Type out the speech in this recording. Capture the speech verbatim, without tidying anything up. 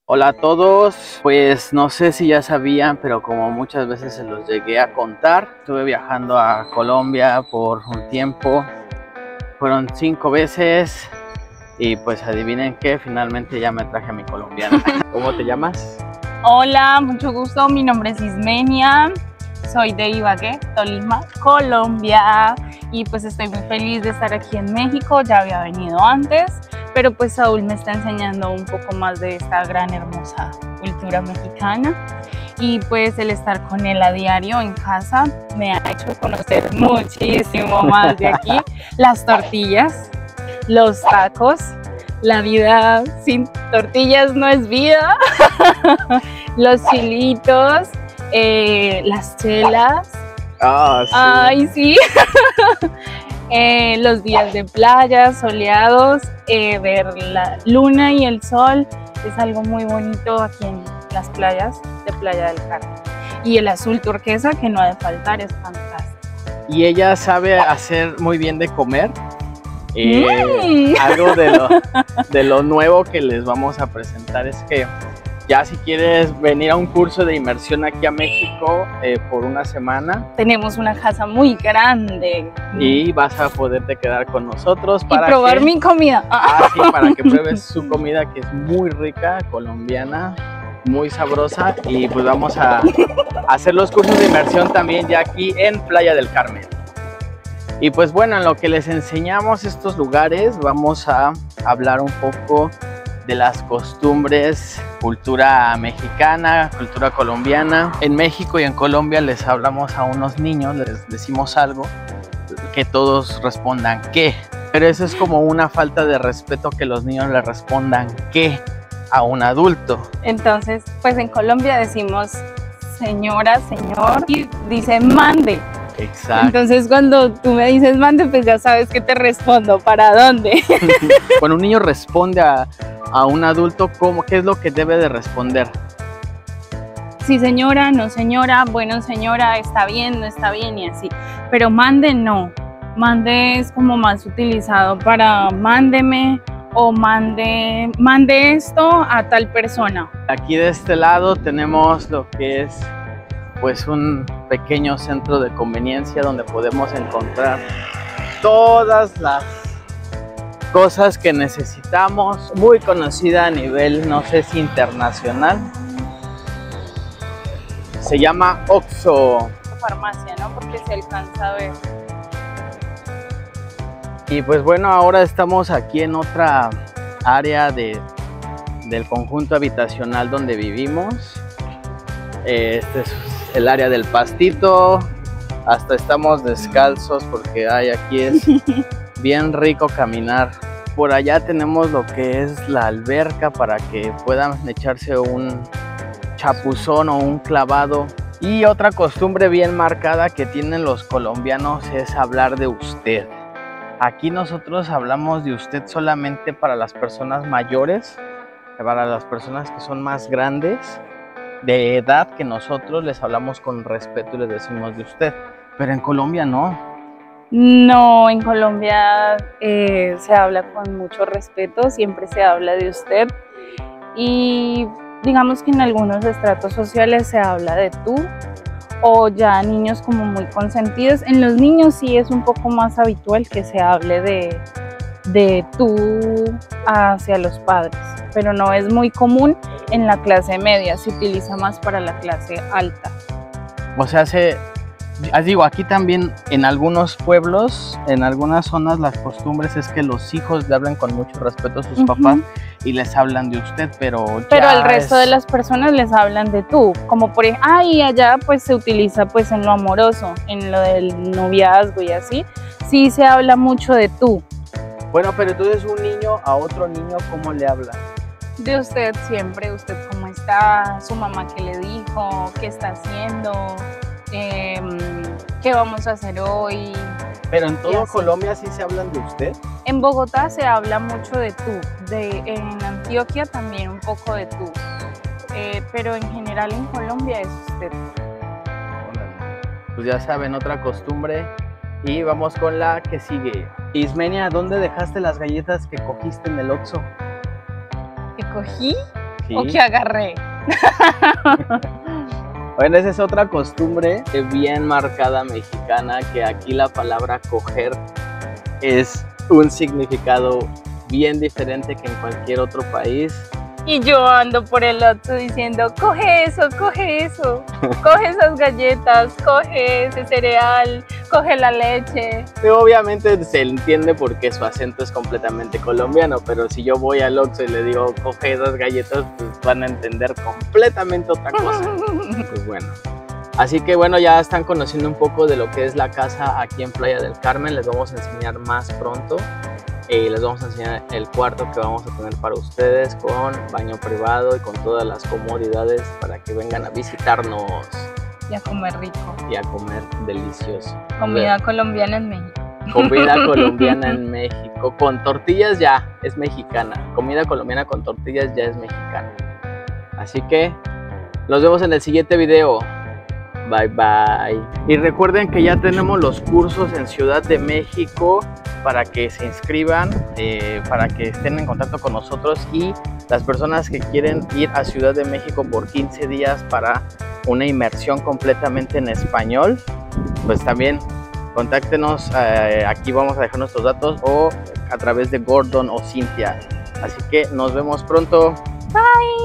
Hola a todos, pues no sé si ya sabían, pero como muchas veces se los llegué a contar, estuve viajando a Colombia por un tiempo, fueron cinco veces y pues adivinen qué, finalmente ya me traje a mi colombiana. ¿Cómo te llamas? Hola, mucho gusto, mi nombre es Ismenia, soy de Ibagué, Tolima, Colombia, y pues estoy muy feliz de estar aquí en México. Ya había venido antes, pero pues Saúl me está enseñando un poco más de esta gran hermosa cultura mexicana, y pues el estar con él a diario en casa me ha hecho conocer muchísimo más de aquí. Las tortillas, los tacos, la vida sin tortillas no es vida, los chilitos, eh, las chelas. Ah, sí. Ay, sí. eh, los días de playa, soleados, eh, ver la luna y el sol es algo muy bonito aquí en las playas de Playa del Carmen. Y el azul turquesa, que no ha de faltar, es fantástico. Y ella sabe hacer muy bien de comer. Eh, Mm. Algo de lo, de lo nuevo que les vamos a presentar es que ya si quieres venir a un curso de inmersión aquí a México eh, por una semana, Tenemos una casa muy grande y vas a poderte quedar con nosotros para y probar que, mi comida. ah, sí, para que pruebes su comida, que es muy rica, colombiana, muy sabrosa, y pues vamos a, a hacer los cursos de inmersión también ya aquí en Playa del Carmen. Y pues bueno, en lo que les enseñamos estos lugares, vamos a hablar un poco de las costumbres, cultura mexicana, cultura colombiana. En México y en Colombia les hablamos a unos niños, les decimos algo, que todos respondan ¿qué? Pero eso es como una falta de respeto, que los niños le respondan ¿qué? A un adulto. Entonces, pues en Colombia decimos señora, señor, y dice mande. Exacto. Entonces cuando tú me dices mande, pues ya sabes que te respondo, ¿para dónde? Cuando un niño responde a, a un adulto, ¿cómo, ¿qué es lo que debe de responder? Sí señora, no señora, bueno señora, está bien, no está bien y así. Pero mande no, mande es como más utilizado para mándeme o mande, mande esto a tal persona. Aquí de este lado tenemos lo que es pues un pequeño centro de conveniencia donde podemos encontrar todas las cosas que necesitamos, muy conocida a nivel, no sé si internacional. Se llama Oxxo. Farmacia, ¿no? Porque se alcanza a ver. Y pues bueno, ahora estamos aquí en otra área de, del conjunto habitacional donde vivimos. Este es el área del pastito, hasta estamos descalzos porque ay, aquí es bien rico caminar. Por allá tenemos lo que es la alberca para que puedan echarse un chapuzón o un clavado. Y otra costumbre bien marcada que tienen los colombianos es hablar de usted. Aquí nosotros hablamos de usted solamente para las personas mayores, para las personas que son más grandes de edad que nosotros, les hablamos con respeto y les decimos de usted, pero en Colombia no. No, en Colombia eh, se habla con mucho respeto, siempre se habla de usted, y digamos que en algunos estratos sociales se habla de tú, o ya niños como muy consentidos. En los niños sí es un poco más habitual que se hable de, de tú hacia los padres, pero no es muy común en la clase media, se utiliza más para la clase alta. O sea, se, digo, aquí también en algunos pueblos, en algunas zonas, las costumbres es que los hijos le hablan con mucho respeto a sus uh-huh. papás y les hablan de usted, pero pero ya al resto es... de las personas les hablan de tú, como por ejemplo, ah, y allá pues se utiliza pues en lo amoroso, en lo del noviazgo y así, sí se habla mucho de tú. Bueno, pero entonces un niño a otro niño, ¿cómo le habla? De usted siempre, usted cómo está, su mamá qué le dijo, qué está haciendo, eh, qué vamos a hacer hoy. Pero en todo Colombia sí se hablan de usted. En Bogotá se habla mucho de tú, de, en Antioquia también un poco de tú, eh, pero en general en Colombia es usted. Pues ya saben, otra costumbre. Y vamos con la que sigue. Ismenia, ¿dónde dejaste las galletas que cogiste en el Oxxo? ¿Que cogí? Sí. o que agarré. Bueno, esa es otra costumbre bien marcada mexicana, que aquí la palabra coger es un significado bien diferente que en cualquier otro país. Y yo ando por el otro diciendo, coge eso, coge eso, coge esas galletas, coge ese cereal, coge la leche. Y obviamente se entiende porque su acento es completamente colombiano, pero si yo voy al Oxxo y le digo, coge esas galletas, pues van a entender completamente otra cosa. Pues bueno. Así que bueno, ya están conociendo un poco de lo que es la casa aquí en Playa del Carmen. Les vamos a enseñar más pronto. Y les vamos a enseñar el cuarto que vamos a tener para ustedes, con baño privado y con todas las comodidades para que vengan a visitarnos. Y a comer rico. Y a comer delicioso. Comida Ver. colombiana en México. Comida colombiana en México. Con tortillas ya es mexicana. Comida colombiana con tortillas ya es mexicana. Así que nos vemos en el siguiente video. Bye bye. Y recuerden que ya tenemos los cursos en Ciudad de México para que se inscriban, eh, para que estén en contacto con nosotros, y las personas que quieren ir a Ciudad de México por quince días para una inmersión completamente en español, pues también contáctenos, eh, aquí vamos a dejar nuestros datos, o a través de Gordon o Cintia. Así que nos vemos pronto. Bye.